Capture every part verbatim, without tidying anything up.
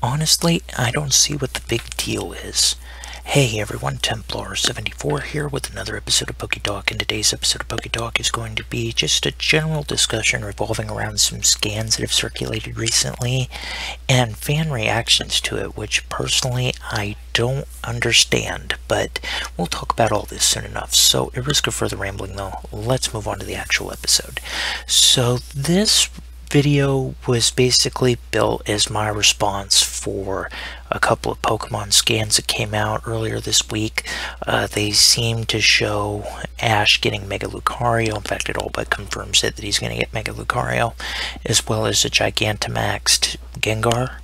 Honestly, I don't see what the big deal is. Hey everyone, Templar seventy-four here with another episode of PokeTalk, and today's episode of PokeTalk is going to be just a general discussion revolving around some scans that have circulated recently and fan reactions to it, which personally I don't understand, but we'll talk about all this soon enough. So at risk of further rambling though, let's move on to the actual episode. So this video was basically built as my response for a couple of Pokemon scans that came out earlier this week. Uh, they seem to show Ash getting Mega Lucario. In fact, it all but confirms it that he's going to get Mega Lucario, as well as a Gigantamaxed Gengar.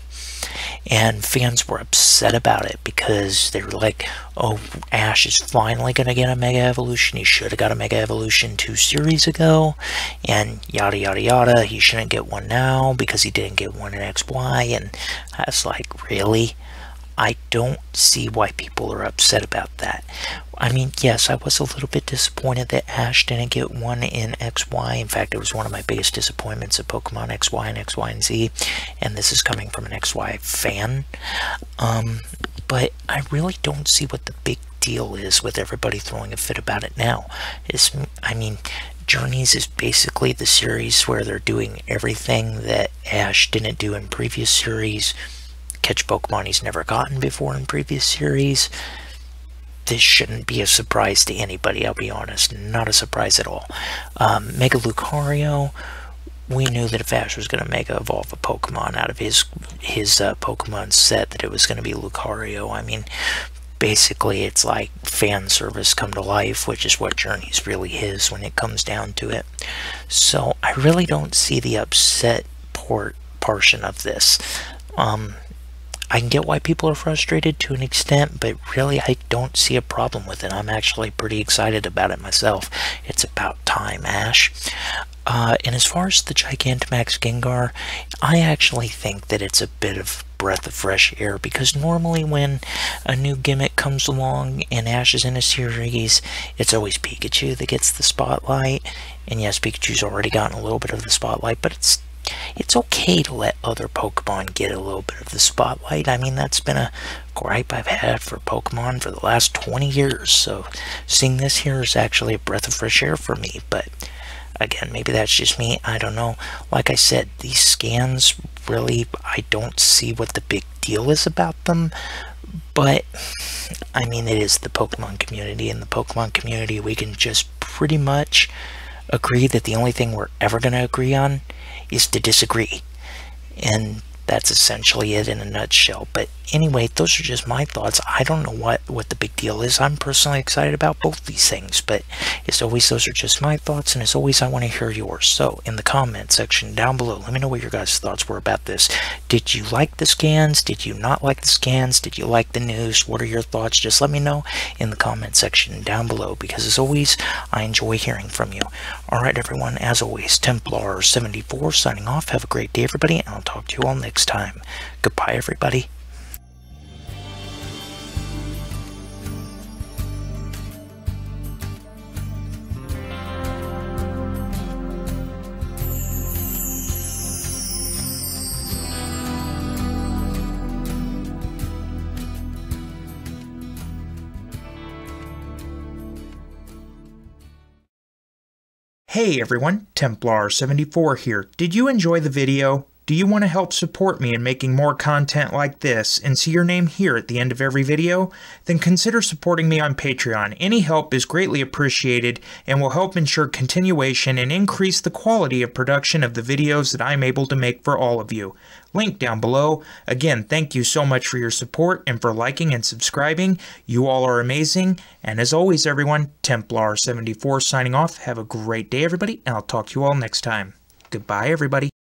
And fans were upset about it because they were like, oh, Ash is finally going to get a Mega Evolution. He should have got a Mega Evolution two series ago. And yada, yada, yada. He shouldn't get one now because he didn't get one in X Y. And I was like, really? I don't see why people are upset about that. I mean, yes, I was a little bit disappointed that Ash didn't get one in X Y. In fact, it was one of my biggest disappointments of Pokemon X Y and X Y and Z. And this is coming from an X Y fan. Um, but I really don't see what the big deal is with everybody throwing a fit about it now. It's, I mean, Journeys is basically the series where they're doing everything that Ash didn't do in previous series. Catch Pokemon he's never gotten before in previous series. This shouldn't be a surprise to anybody, I'll be honest. Not a surprise at all. Um, Mega Lucario, we knew that if Ash was going to Mega Evolve a Pokemon out of his, his uh, Pokemon set, that it was going to be Lucario. I mean, basically it's like fan service come to life, which is what Journeys really is when it comes down to it. So I really don't see the upset port portion of this. Um... I can get why people are frustrated to an extent, but really I don't see a problem with it. I'm actually pretty excited about it myself. It's about time, Ash. Uh, and as far as the Gigantamax Gengar, I actually think that it's a bit of breath of fresh air, because normally when a new gimmick comes along and Ash is in a series, it's always Pikachu that gets the spotlight. And yes, Pikachu's already gotten a little bit of the spotlight, but it's It's okay to let other Pokemon get a little bit of the spotlight. I mean, that's been a gripe I've had for Pokemon for the last twenty years. So seeing this here is actually a breath of fresh air for me. But again, maybe that's just me. I don't know. Like I said, these scans, really, I don't see what the big deal is about them. But, I mean, it is the Pokemon community. In the Pokemon community, we can just pretty much agree that the only thing we're ever going to agree on is to disagree. And that's essentially it in a nutshell. But anyway, those are just my thoughts. I don't know what, what the big deal is. I'm personally excited about both these things. But as always, those are just my thoughts. And as always, I want to hear yours. So in the comment section down below, let me know what your guys' thoughts were about this. Did you like the scans? Did you not like the scans? Did you like the news? What are your thoughts? Just let me know in the comment section down below. Because as always, I enjoy hearing from you. Alright everyone, as always, Templar seventy-four signing off. Have a great day everybody, and I'll talk to you all next time. Goodbye everybody. Hey everyone, Templar seventy-four here. Did you enjoy the video? Do you want to help support me in making more content like this and see your name here at the end of every video? Then consider supporting me on Patreon. Any help is greatly appreciated and will help ensure continuation and increase the quality of production of the videos that I'm able to make for all of you. Link down below. Again, thank you so much for your support and for liking and subscribing. You all are amazing. And as always everyone, Templar seventy-four signing off. Have a great day everybody, and I'll talk to you all next time. Goodbye everybody.